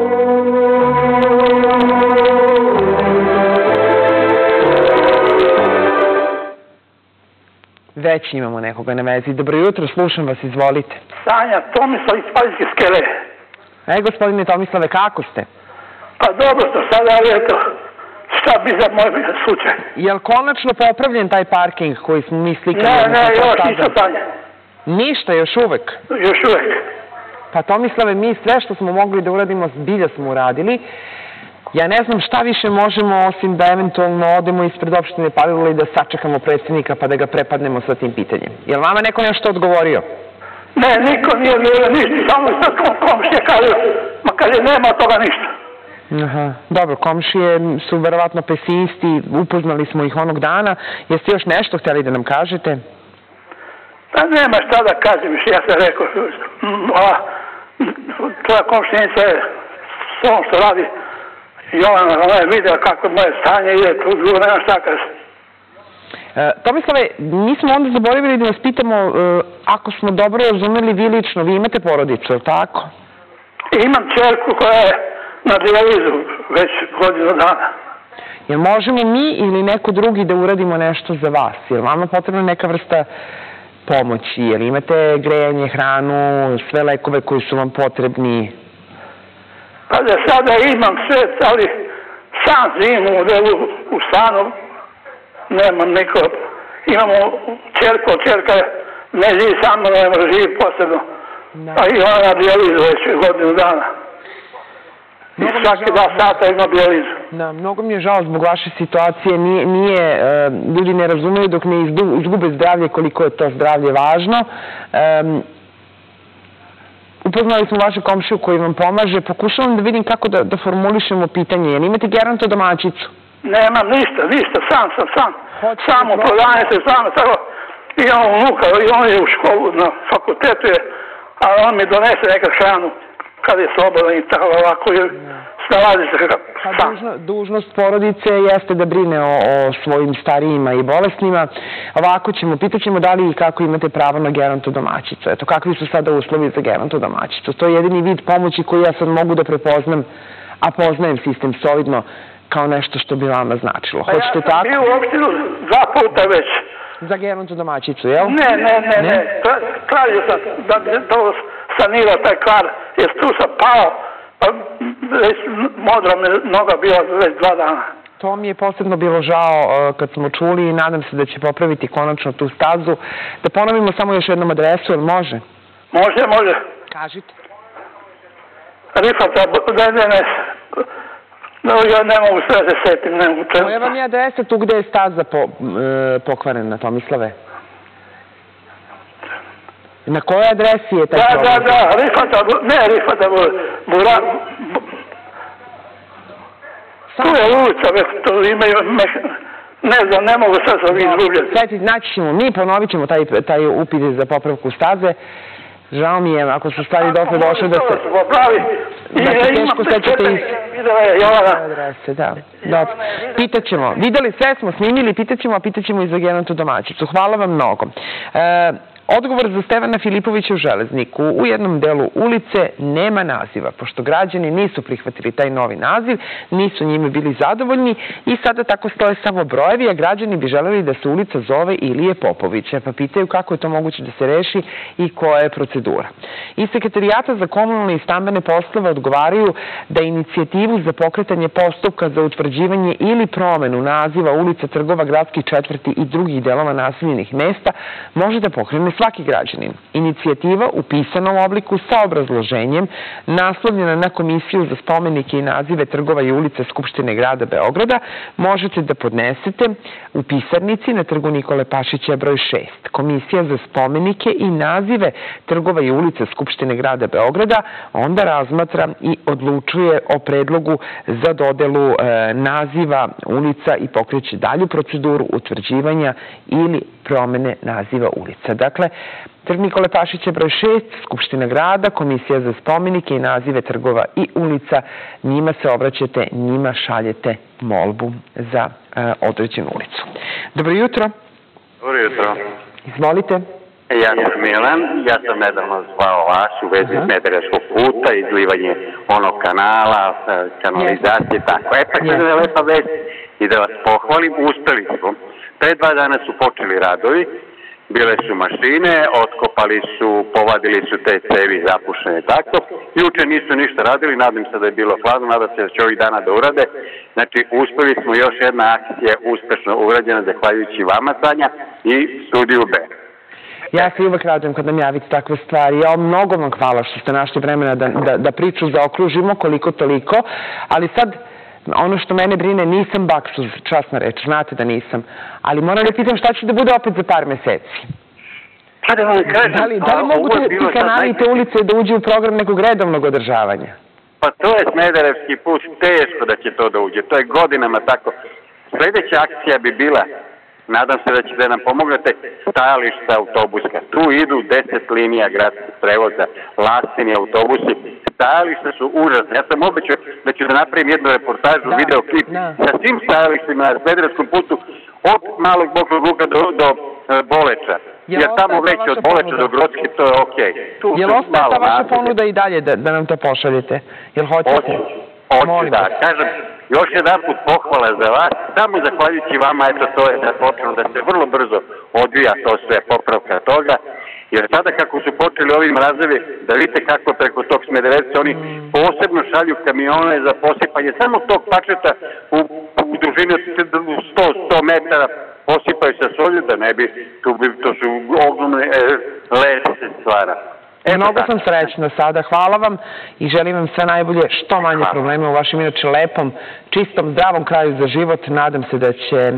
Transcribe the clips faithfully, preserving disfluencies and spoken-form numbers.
Već imamo nekoga na vezi. Dobro jutro, slušam vas, izvolite. Sanja, Tomislav iz Paljske skele. E, gospodine Tomislave, kako ste? Pa dobro što sada, ali eto, šta bi za moj slučaj? Je li konačno popravljen taj parking koji smo mi slikali? Ne, ne, još ništa Sanja. Ništa, još uvek? Još uvek. Pa Tomislave, mi sve što smo mogli da uradimo, zbilja smo uradili. Ja ne znam šta više možemo, osim da eventualno odemo ispred opštine Palilula i da sačekamo predsjednika pa da ga prepadnemo sa tim pitanjem. Je li vama neko nešto odgovorio? Ne, niko nije bilo ništa, samo sad komšije kažu, ma kaže, nema toga ništa. Aha, dobro, komšije su verovatno pesimisti, upoznali smo ih onog dana. Jeste još nešto htjeli da nam kažete? Pa nema šta da kažem, ja sam rekao, ova tvoja komšinica je s ovom što radi, Jovana, ona je vidjela kako moje stanje ide, tu drugo nema šta kaže. E, Tomislave, mi smo onda zaboravili da vas pitamo, e, ako smo dobro razumeli, vi lično, vi imate porodicu, je li tako? Imam čerku koja je na dijalizu već godinu dana. Jel možemo mi ili neko drugi da uradimo nešto za vas? Jel vama potrebna neka vrsta pomoći? Jel imate grejanje, hranu, sve lekove koji su vam potrebni? Pa da sada imam sve, ali sam zimu u stanu, nemam niko. Imamo čerku, čerka ne živi sa mnom, ne može živi posebno. A i ona na dijalizu već godinu dana. I svaki dva sata ima dijalizu. Da, mnogo mi je žao zbog vaše situacije. Nije, nije, ljudi ne razumeju dok ne izgube zdravlje koliko je to zdravlje važno. Um, Upoznali smo vašu komšiju koji vam pomaže. Pokušavam da vidim kako da, da formulišemo pitanje. Jel imate geronto domaćicu? Nemam ništa, ništa, sam sam, sam. Samo prodanje se, sam, tako. Imam unuka i on je u školu, na fakultetu je, a on mi donese neka hranu kad je slobodan i tako ovako. Snalazi se sam. Dužno, dužnost porodice jeste da brine o, o svojim starijima i bolesnima. Ovako ćemo, pitat ćemo da li i kako imate pravo na geronto domaćicu. Eto, kakvi su sada uslovi za geronto domaćicu? To je jedini vid pomoći koji ja sad mogu da prepoznam, a poznajem sistem solidno kao nešto što bi vama značilo. Pa hoćete tako? Ja sam bio u opštinu dva puta već. Za geronto domaćicu, jel? Ne, ne, ne, ne. Tražio sam da to sanira taj kvar, jer tu sam pao. Već modra me noga bila već dva dana. To mi je posebno bilo žao kad smo čuli i nadam se da će popraviti konačno tu stazu. Da ponovimo samo još jednom adresu, jel može? Može, može. Kažite. Rifata, Dedenes. No, ja ne mogu sve da se setim. Koja vam je adresa tu gde je staza po, e, pokvarena, Tomislave? Na kojoj adresi je taj problem? Da, da, da, Rifata, ne Rifata, Bura... Tu je ulica, to imaju, ne znam, ne mogu sad sam izgubljati. Sveti, znači ćemo, mi ponovit ćemo taj, taj upit za popravku staze. Žao mi je, ako su stvari dotle došle da se... Da se teško sećate iz... adrese, da. Dobro. Pitat ćemo. Videli, sve smo snimili, pitat ćemo, a pitat ćemo i za geronto domaćicu. Hvala vam mnogo. E, Odgovor za Stevana Filipovića u Železniku. U jednom delu ulice nema naziva, pošto građani nisu prihvatili taj novi naziv, nisu njime bili zadovoljni i sada tako stoje samo brojevi, a građani bi želeli da se ulica zove Ilije Popovića, pa pitaju kako je to moguće da se reši i koja je procedura. Iz Sekretarijata za komunalne i stambene poslove odgovaraju da inicijativu za pokretanje postupka za utvrđivanje ili promenu naziva ulica, trgova, gradskih četvrti i drugih delova naseljenih mesta može da pokrene svaki građanin. Inicijativa u pisanom obliku sa obrazloženjem naslovljena na Komisiju za spomenike i nazive trgova i ulica Skupštine grada Beograda možete da podnesete u pisarnici na trgu Nikole Pašića broj šest. Komisija za spomenike i nazive trgova i ulica Skupštine grada Beograda onda razmatra i odlučuje o predlogu za dodelu e, naziva ulica i pokreće dalju proceduru utvrđivanja ili promene naziva ulica. Dakle, trg Nikole Pašića broj šest, Skupština grada, Komisija za spomenike i nazive trgova i ulica, njima se obraćate, njima šaljete molbu za e, određenu ulicu. Dobro jutro. Dobro jutro. Izvolite. Ja sam Milan, ja sam nedavno zvao vas u vezi Smederevskog puta, izlivanje onog kanala, kanalizacije, tako. E pa kada je lepa vest i da vas pohvalim, uspeli smo. Pre dva dana su počeli radovi, bile su mašine, otkopali su, povadili su te cevi zapušene, tako. Juče nisu ništa radili, nadam se da je bilo hladno, nadam se da će ovih dana da urade. Znači, uspeli smo, još jedna akcija uspešno urađena, zahvaljujući vama, Tanja, i Studiju B. Ja se uvek radujem kad nam javite takve stvari. Ja mnogo vam hvala što ste našli vremena da, da, da priču zaokružimo koliko toliko, ali sad ono što mene brine, nisam baksuz, časna reč, znate da nisam, ali moram da pitam šta će da bude opet za par meseci. Pa da vam kažem, da li, da li mogu ti kanali i te ulice da uđe u program nekog redovnog održavanja? Pa to je Smederevski put, teško da će to da uđe, to je godinama tako. Sljedeća akcija bi bila, nadam se da ćete nam pomognete, stajališta autobuska. Tu idu deset linija gradskih prevoza, lastini autobusi. Stajališta su užasne. Ja sam obećao da ću da napravim jednu reportažu, da, videoklip da. sa svim stajalištima na Smederevskom putu, od Malog Boklog Luka do, do uh, Boleča. Jer tamo već od Boleča do Grocke to je okej. Okay. Jel ostaje ta vaša ponuda i dalje da, da nam to pošaljete? Jel hoćete? Hoću, hoću da. Kažem, još jedan put pohvala za vas. Samo zahvaljujući vama, eto to je da počnu da se vrlo brzo odvija to sve, popravka toga. Jer sada kako su počeli ovi mrazevi, da vidite kako preko tog Smederevca, oni posebno šalju kamione za posipanje samo tog pačeta u, u dužini od sto do sto metara, posipaju sa solju da ne bi, tu bi, to su ogromne e, lese stvara. E, mnogo sam srećna sada. Hvala vam i želim vam sve najbolje, što manje Hvala. problema u vašem inače lepom, čistom, zdravom kraju za život. Nadam se da će,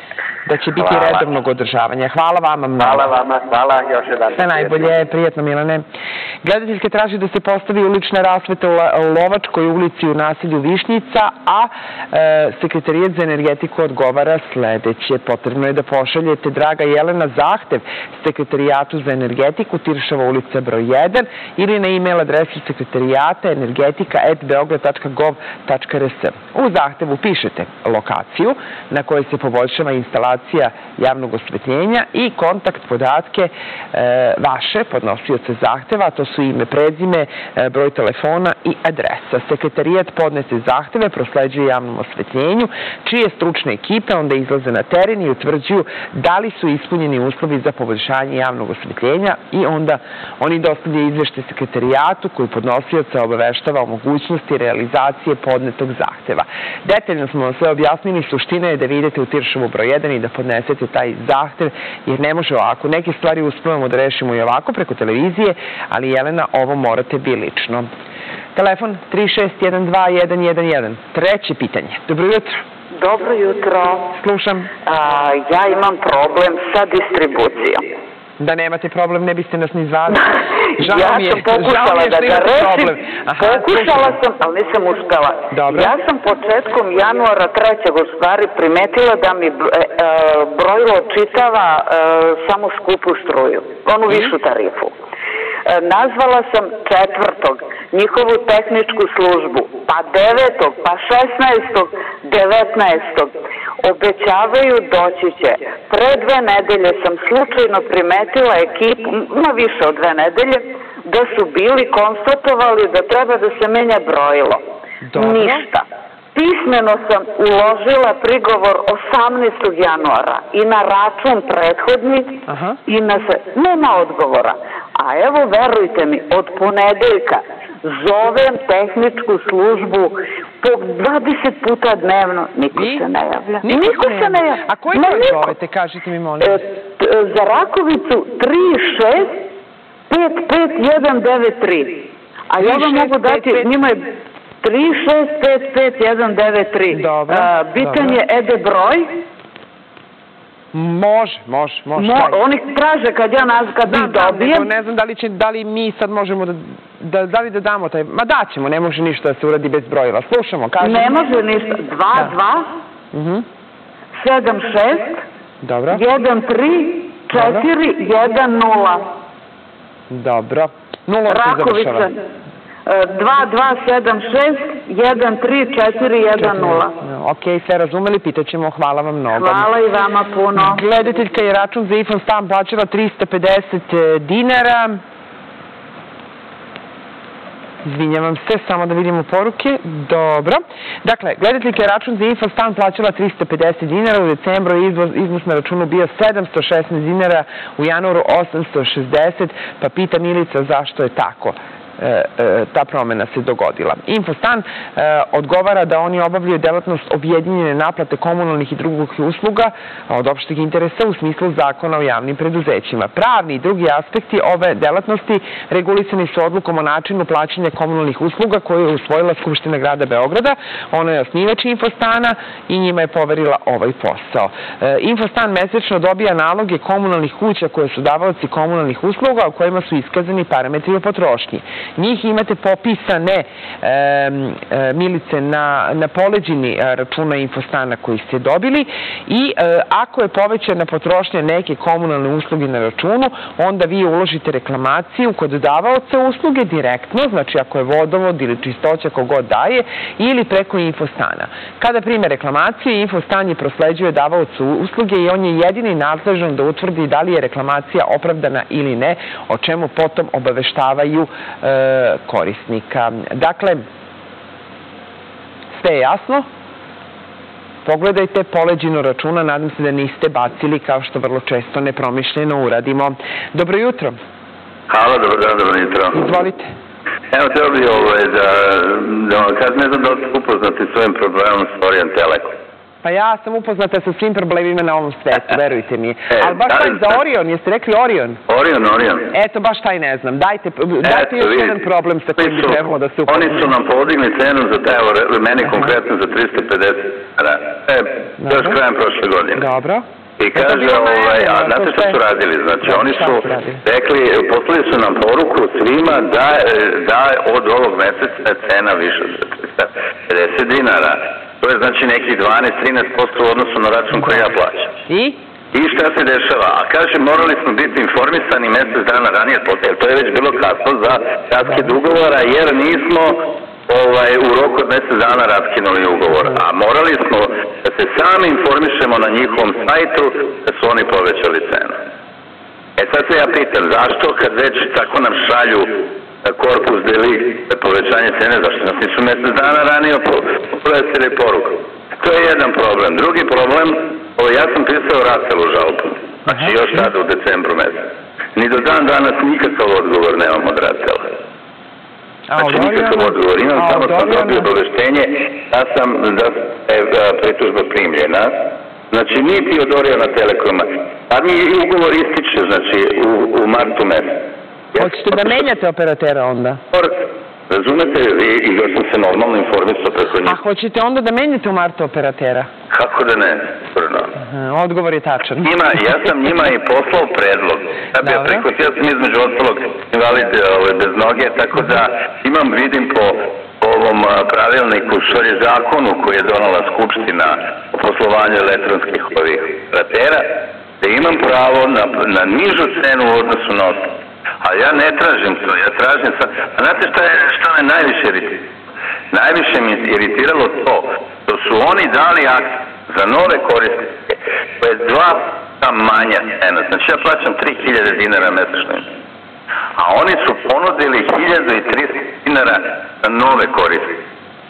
da će biti hvala. redovnog održavanja. Hvala vama mnogo. Hvala vama, hvala još jedan. Sve najbolje, prijetno Milane. Gledateljske traži da se postavi ulična rasveta u Lovačkoj ulici u naselju Višnjica, a e, Sekretarijat za energetiku odgovara sledeće. Potrebno je da pošaljete, draga Jelena, zahtev Sekretarijatu za energetiku, Tiršova ulica broj jedan, ili na e-mail adresu sekretarijata energetika at beograd tačka gov tačka r s. U zahtevu pišete lokaciju na kojoj se poboljšava instalacija javnog osvetljenja i kontakt podatke e, vaše podnosioce zahteva, to su ime, prezime, e, broj telefona i adresa. Sekretarijat podnese zahteve, prosleđuje javnom osvetljenju, čije stručne ekipe onda izlaze na teren i utvrđuju da li su ispunjeni uslovi za poboljšanje javnog osvetljenja i onda oni dostavljaju izvešte sekretarijatu koji podnosioca obaveštava o mogućnosti realizacije podnetog zahteva. Detaljno smo vam sve objasnili, suština je da vi idete u Tiršovu broj jedan i da podnesete taj zahtev, jer ne može ovako. Neke stvari uspevamo da rešimo i ovako preko televizije, ali Jelena, ovo morate bi lično. Telefon tri šest jedan dva jedan jedan jedan. Treće pitanje. Dobro jutro. Dobro jutro. Slušam. A, ja imam problem sa distribucijom. Da nemate problem, ne biste nas ni zvali. Žao ja mi je, sam pokušala da ga rešim, pokušala sam, ali nisam uspela. Dobro. Ja sam početkom januara trećeg u stvari primetila da mi e, e, brojilo čitava e, samo skupu struju, onu višu tarifu. E, nazvala sam četvrtog njihovu tehničku službu, pa devetog, pa šesnaestog, devetnaestog. Obećavaju doći će. Pre dve nedelje sam slučajno primetila ekipu, ma više od dve nedelje, da su bili konstatovali da treba da se menja brojilo. Dobro. Ništa. Pismeno sam uložila prigovor osamnaestog januara i na račun prethodni Aha. i na sve. Nema odgovora. A evo, verujte mi, od ponedeljka zovem tehničku službu po dvadeset puta dnevno. Niko I? se ne javlja. Niko, niko se ne javlja. A koji broj zovete, kažete mi molim? E, za Rakovicu tri šest pet pet jedan devet tri. A ja vam mogu dati, njima je tri šest pet pet jedan devet tri. Dobro. A, bitan je ede broj. Može, može, može. Mo, oni traže kad ja naz, kad ih dobijem. Ne znam da li, će, da li mi sad možemo da, da, da li da damo taj, ma daćemo, ne može ništa da se uradi bez brojila. Slušamo, kažemo. Ne može ništa. dva dva sedam šest Dobro. jedan tri četiri jedan nula. Dobro. Nula se završava. dva dva sedam šest jedan tri četiri jedan nula. ok, sve razumeli, pitaćemo, hvala vam mnogo. Hvala i vama puno. Gledateljka je račun za Infostan plaćala trista pedeset dinara. Izvinjavam se, samo da vidimo poruke. Dobro. Dakle, gledateljka je račun za Infostan plaćala trista pedeset dinara, u decembru je iznos na računu bio sedamsto šesnaest dinara, u januaru osamsto šezdeset, pa pita Milica zašto je tako. Ta promena se dogodila. Infostan odgovara da oni obavljaju delatnost objedinjene naplate komunalnih i drugih usluga od opšteg interesa u smislu zakona o javnim preduzećima. Pravni i drugi aspekti ove delatnosti regulisani su odlukom o načinu plaćanja komunalnih usluga koju je usvojila Skupština grada Beograda. Ona je osnivač Infostana i njima je poverila ovaj posao. Infostan mesečno dobija naloge komunalnih kuća koje su davaoci komunalnih usluga u kojima su iskazani parametri o potrošnji. Njih imate popisane, Milice, na poleđini računa Infostana koji ste dobili i ako je povećana potrošnja neke komunalne usluge na računu, onda vi uložite reklamaciju kod davaoca usluge direktno, znači ako je vodovod ili čistoća kogod daje, ili preko Infostana. Kada prime reklamaciju, Infostan je prosleđuje davaocu usluge i on je jedini nadležan da utvrdi da li je reklamacija opravdana ili ne, o čemu potom obaveštavaju korisnika. Dakle, sve je jasno. Pogledajte poleđinu računa, nadam se da niste bacili kao što vrlo često nepromišljeno uradimo. Dobro jutro. Halo, dobro dan, dobro jutro. Izvolite. Evo, treba bi da kad ne znam da ste upoznati s ovim problemom s Orient Telekom. Pa ja sam upoznata sa svim problemima na ovom svetu, verujte mi. Ali baš taj za Orion, jeste rekli Orion? Orion, Orion. Eto, baš taj ne znam. Dajte još jedan problem sa kojim bi trebalo da se upoznamo. Oni su nam podigli cenu za taj, meni konkretno za trista pedeset dinara. E, još krajem prošle godine. Dobro. I kaže, a znate što su radili? Znači, oni su rekli, poslali su nam poruku svima da od ovog meseca cena više za trista pedeset dinara. To je znači nekih dvanaest do trinaest posto u odnosu na račun koji ja plaćam. I? I šta se dešava? A kaže, morali smo biti informisani mesec dana ranije, jer to je već bilo kasno za raskid ugovora, jer nismo u roku od mesec dana raskinuli ugovor. A morali smo da se sami informišemo na njihovom sajtu da su oni povećali cenu. E sad se ja pitam, zašto kad već tako nam šalju korpus deli povećanje cene, zašto nas nisu mesec dana ranije poprosili poruku? To je jedan problem. Drugi problem, ja sam pisao Ratelu žalbu, znači još tada u decembru mesec. Ni do dan danas nikakav odgovor nemam od Ratela. Znači nikakav odgovor, imam samo sam dobio obaveštenje da sam pritužba primljena. Znači niti od Oriona Telekoma, a mi i ugovor ističe, znači u martu mesec. Hoćete da menjate operatera onda? Razumete, i još sam se normalno informisao preko njih. A hoćete onda da menjate u martu operatera? Kako da ne? Odgovor je tačan. Ja sam njima i poslao predlog. Ja sam između ostalog invalid bez noge, tako da imam, vidim po ovom pravilniku, šalje zakonu koji je donala Skupština o poslovanju elektronskih operatera, da imam pravo na nižu cenu u odnosu na ostalo. A ja ne tražim to, ja tražim sad. A znate šta me najviše iritiralo? Najviše mi iritiralo to što su oni dali akt za nove korisnike, to je dva tam manja cena. Znači ja plaćam tri hiljade dinara mesečno. A oni su ponudili hiljadu tristo dinara za nove korisnike.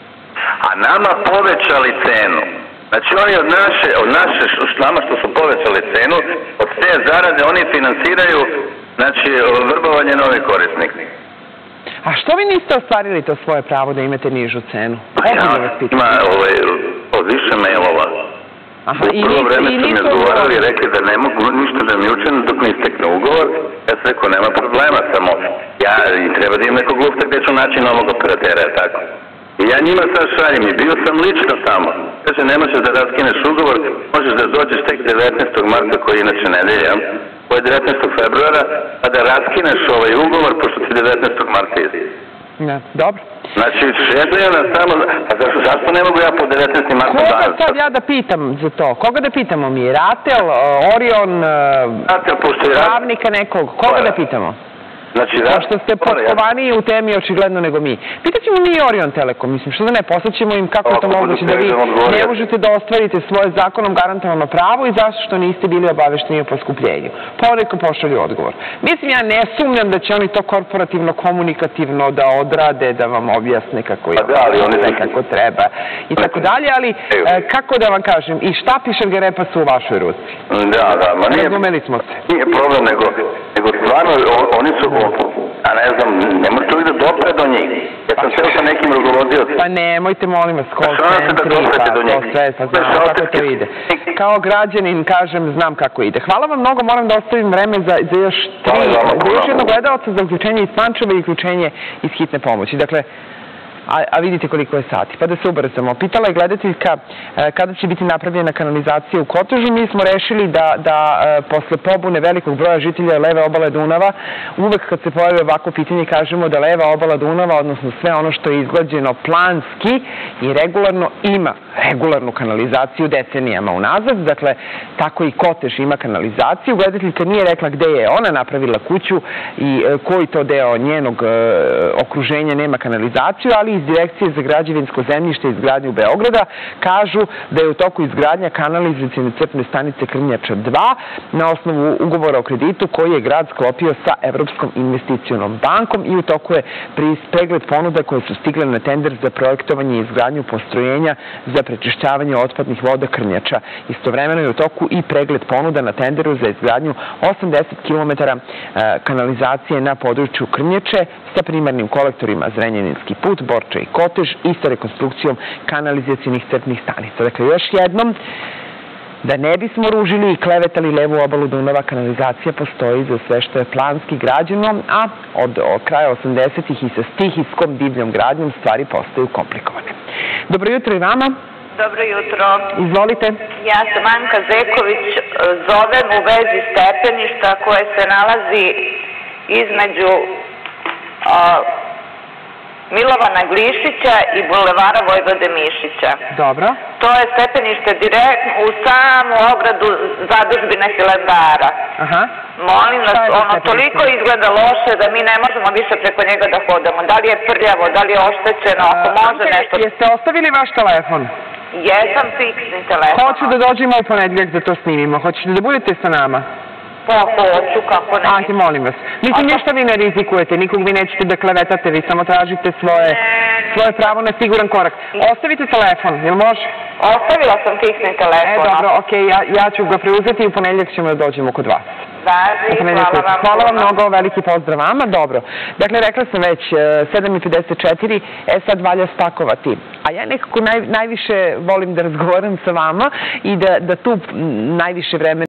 A nama povećali cenu. Znači oni od naše, od naše, nama što su povećali cenu, od te zarade oni finansiraju, znači, vrbovanje nove korisnika. A što vi niste ostvarili to svoje pravo da imate nižu cenu? Ima više mailova. U prvo vreme su mi odgovarali i rekli da ne mogu ništa da mi učinu dok ne istekne ugovor. Ja sam rekao, nema problema, samo ja treba da imam nekog lufta gde ću naći novog operatera, tako. I ja njima sad šaljem i bio sam lično tamo. Kaže, ne možeš da raskineš ugovor, možeš da dođeš tek devetnaestog marta koji je inače nedelja, koji je devetnaestog februara, a da raskineš ovaj ugovor pošto ti devetnaestog marta izde. Ja, dobro. Znači, šedaju nas tamo, a zašto ne mogu ja po devetnaestog marta danas? Koga sad ja da pitam za to? Koga da pitamo mi? Ratel, Orion, pravnika nekog? Koga da pitamo? Pošto ste potkovaniji u temi očigledno nego mi. Pitaćemo mi i Orion Telekom, mislim, što da ne, poslaćemo im kako je to moguće da vi ne možete da ostvarite svoje zakonom garantovano pravo i zašto što niste bili obavešteni o poskupljenju. Pa neka pošalju odgovor. Mislim, ja ne sumnjam da će oni to korporativno, komunikativno da odrade, da vam objasne kako je sve kako treba i tako dalje, ali kako da vam kažem, i štap i šargarepa su u vašoj ruci. Da, da, ma nije... Razumeli smo se. Nije problem, nego stvarno oni su, a ne znam, ne može čovjek da dopre do njih. Ja sam sve sa nekim rukovodioci. Pa nemojte, molim vas, call centri, pa to sve, pa znam kako to ide. Kao građanin, kažem, znam kako ide. Hvala vam mnogo, moram da ostavim vreme za još tri, za još jednog gledalca za uključenje iz Pančeva i uključenje iz hitne pomoći. Dakle, a vidite koliko je sati. Pa da se ubrzamo. Pitala je gledateljka kada će biti napravljena kanalizacija u Kotežu. Mi smo rešili da posle pobune velikog broja žitelja leve obale Dunava, uvek kad se pojavi ovako pitanje kažemo da leva obala Dunava, odnosno sve ono što je izgrađeno planski i regularno, ima regularnu kanalizaciju decenijama unazad. Dakle, tako i Kotež ima kanalizaciju. Gledateljka nije rekla gde je ona napravila kuću i koji to deo njenog okruženja nema kanalizaciju, ali iz Direkcije za građevinsko zemljište i izgradnju Beograda kažu da je u toku izgradnja kanalizacione crpne stanice Krnjača dva na osnovu ugovora o kreditu koji je grad sklopio sa Evropskom investicionom bankom i u toku je pregled ponuda koje su stigle na tender za projektovanje i izgradnju postrojenja za prečišćavanje otpadnih voda Krnjača. Istovremeno je u toku i pregled ponuda na tenderu za izgradnju osamdeset kilometara kanalizacije na području Krnjače sa primarnim kolektorima Zrenjaninski put, Borča i Kotež i sa rekonstrukcijom kanalizacionih crpnih stanica. Dakle, još jednom, da ne bismo ružili i klevetali levu obalu Dunava, kanalizacija postoji za sve što je planski građeno, a od kraja osamdesetih i sa stihijskom divljom gradnjom stvari postaju komplikovane. Dobro jutro i vama. Dobro jutro. Izvolite. Ja sam Anka Zeković, zovem u vezi stepeništa koje se nalazi između Milovana Glišića i bulevara Vojvode Mišića. Dobro. To je stepenište direktno u samu ogradu zadužbine Hilandara. Aha. Molim vas, ono toliko izgleda loše da mi ne možemo više preko njega da hodamo. Da li je prljavo, da li je oštećeno, ako može nešto... Jeste ostavili vaš telefon? Jesam, fiksni telefon. Hoću da dođemo u ponedjeljak da to snimimo. Hoćete da budete sa nama? Pa hoću, kako ne. Ajde, molim vas. Mislim, ništa vi ne rizikujete, nikog vi nećete da klevetate, vi samo tražite svoje pravo na siguran korak. Ostavite telefon, jel može? Ostavila sam fiksni telefon. E, dobro, okej, ja ću ga preuzeti i u ponedjeljak ćemo da dođemo kod vas. Hvala vam mnogo, veliki pozdrav vama, dobro. Dakle, rekla sam već, sedam i pedeset četiri, e sad valja spakovati. A ja nekako najviše volim da razgovaram sa vama i da tu najviše vremena